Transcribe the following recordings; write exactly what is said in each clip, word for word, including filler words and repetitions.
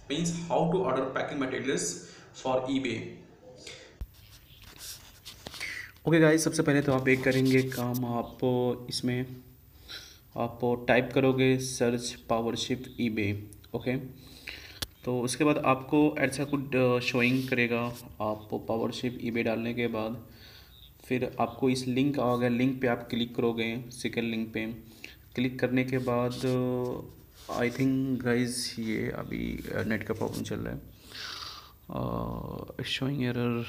means how to order packing materials for eBay. Okay guys, सबसे पहले तो आप एक करेंगे काम। आप इसमें आप टाइप करोगे सर्च पावरशिप ईबे। ओके, तो उसके बाद आपको ऐसा कुछ शोइंग करेगा। आप पावरशिप ईबे डालने के बाद फिर आपको इस लिंक आ गया, लिंक पे आप क्लिक करोगे। सेकंड लिंक पे क्लिक करने के बाद आई थिंक गाइस ये अभी नेट का प्रॉब्लम चल रहा है, शोइंग एरर।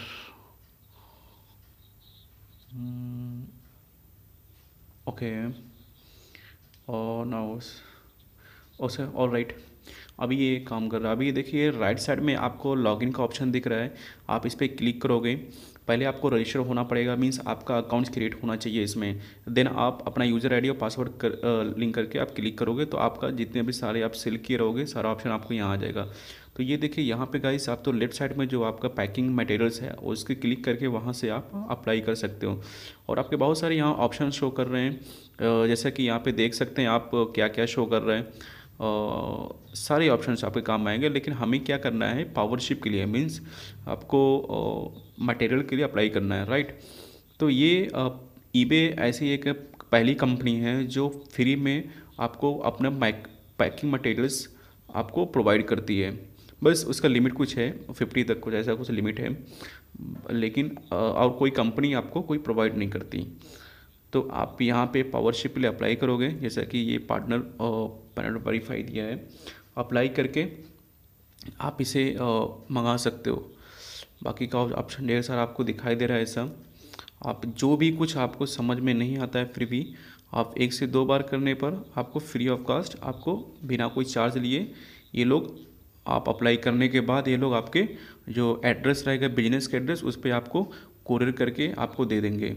ओके, और नाउ ओसे ऑल राइट, अभी ये काम कर रहा है। अभी ये देखिए राइट साइड में आपको लॉगिन का ऑप्शन दिख रहा है, आप इस पर क्लिक करोगे। पहले आपको रजिस्टर होना पड़ेगा, मींस आपका अकाउंट क्रिएट होना चाहिए इसमें। देन आप अपना यूज़र आईडी और पासवर्ड कर लिंक करके आप क्लिक करोगे तो आपका जितने भी सारे आप सिलेक्ट किए रहोगे सारा ऑप्शन आपको यहाँ आ जाएगा। तो ये देखिए यहाँ पे गाइस, आप तो लेफ्ट साइड में जो आपका पैकिंग मटेरियल्स है उसके क्लिक करके वहाँ से आप अप्लाई कर सकते हो। और आपके बहुत सारे यहाँ ऑप्शन शो कर रहे हैं, अ, जैसा कि यहाँ पे देख सकते हैं आप क्या क्या शो कर रहे हैं। अ, सारे ऑप्शंस आपके काम आएंगे, लेकिन हमें क्या करना है पावरशिप के लिए, मीन्स आपको मटेरियल के लिए अप्लाई करना है, राइट। तो ये ईबे ऐसी एक पहली कंपनी है जो फ्री में आपको अपना पैकिंग मटेरियल्स आपको प्रोवाइड करती है। बस उसका लिमिट कुछ है, फिफ्टी तक कुछ ऐसा कुछ लिमिट है, लेकिन अ, और कोई कंपनी आपको कोई प्रोवाइड नहीं करती। तो आप यहाँ पे पावरशिप के लिए अप्लाई करोगे, जैसा कि ये पार्टनर पैनल वेरीफाई दिया है। अप्लाई करके आप इसे अ, मंगा सकते हो। बाकी का ऑप्शन ढेर सारा आपको दिखाई दे रहा है सब। आप जो भी कुछ आपको समझ में नहीं आता है, फिर भी आप एक से दो बार करने पर आपको फ्री ऑफ कास्ट, आपको बिना कोई चार्ज लिए ये लोग, आप अप्लाई करने के बाद ये लोग आपके जो एड्रेस रहेगा बिजनेस के एड्रेस, उस पर आपको कोरियर करके आपको दे देंगे।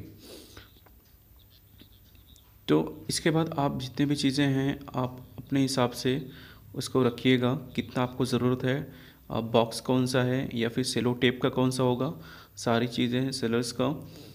तो इसके बाद आप जितने भी चीज़ें हैं आप अपने हिसाब से उसको रखिएगा, कितना आपको ज़रूरत है। आप बॉक्स कौन सा है या फिर सेलो टेप का कौन सा होगा, सारी चीज़ें हैं सेलर्स का।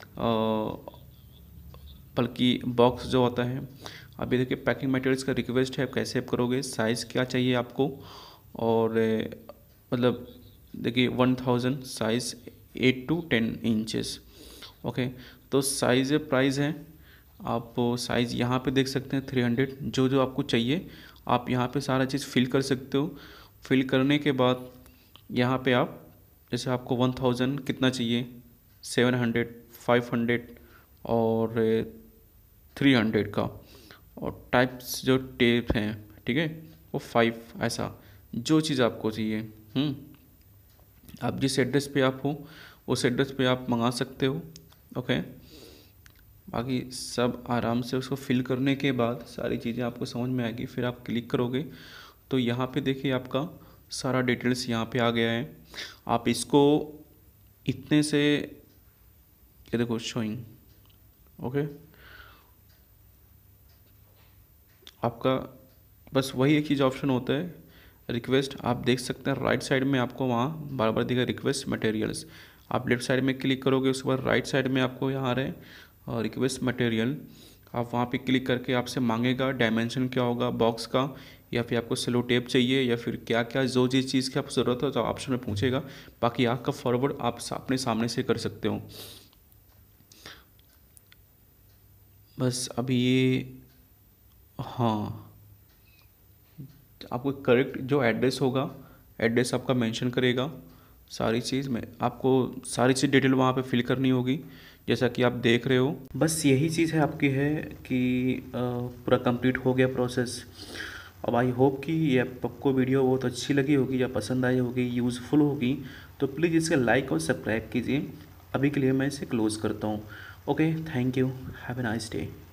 बल्कि बॉक्स जो होता है, अभी देखिए पैकिंग मटेरियल्स का रिक्वेस्ट है, आप कैसे आप करोगे, साइज़ क्या चाहिए आपको। और ए, मतलब देखिए one thousand size eight to ten inches. Okay, तो साइज़ प्राइस है, आप साइज़ यहाँ पे देख सकते हैं थ्री हंड्रेड। जो जो आपको चाहिए आप यहाँ पे सारा चीज़ फिल कर सकते हो। फिल करने के बाद यहाँ पे आप, जैसे आपको वन थाउजेंड कितना चाहिए, सेवन हंड्रेड, फाइव हंड्रेड, और थ्री हंड्रेड का, और टाइप्स जो टेप हैं, ठीक है, वो फाइव, ऐसा जो चीज़ आपको चाहिए। हम्म आप जिस एड्रेस पे आप हो उस एड्रेस पे आप मंगा सकते हो। ओके, बाकी सब आराम से उसको फिल करने के बाद सारी चीज़ें आपको समझ में आएगी, फिर आप क्लिक करोगे तो यहाँ पे देखिए आपका सारा डिटेल्स यहाँ पे आ गया है। आप इसको इतने से, ये देखो शोइंग। ओके, आपका बस वही एक चीज़ ऑप्शन होता है, रिक्वेस्ट। आप देख सकते हैं राइट साइड में आपको वहाँ बार बार दिखा रिक्वेस्ट मटेरियल्स। आप लेफ्ट साइड में क्लिक करोगे, उसके बाद राइट साइड में आपको यहाँ आ रहे हैं रिक्वेस्ट मटेरियल। आप वहाँ पे क्लिक करके आपसे मांगेगा डायमेंशन क्या होगा बॉक्स का, या फिर आपको सेलो टेप चाहिए, या फिर क्या क्या जो जिस चीज़ की आपको ज़रूरत है तो ऑप्शन में पूछेगा। बाकी आपका फॉरवर्ड आप अपने सामने से कर सकते हो। बस अभी ये, हाँ, आपको करेक्ट जो एड्रेस होगा, एड्रेस आपका मेंशन करेगा। सारी चीज़ में आपको सारी चीज़ डिटेल वहाँ पे फिल करनी होगी, जैसा कि आप देख रहे हो। बस यही चीज़ है आपकी, है कि अ, पूरा कंप्लीट हो गया प्रोसेस। अब आई होप कि ये आपको वीडियो बहुत अच्छी लगी होगी या पसंद आई होगी, यूज़फुल होगी। तो प्लीज़ इसे लाइक और सब्सक्राइब कीजिए। अभी के लिए मैं इसे क्लोज़ करता हूँ। Okay, thank you, have a nice day.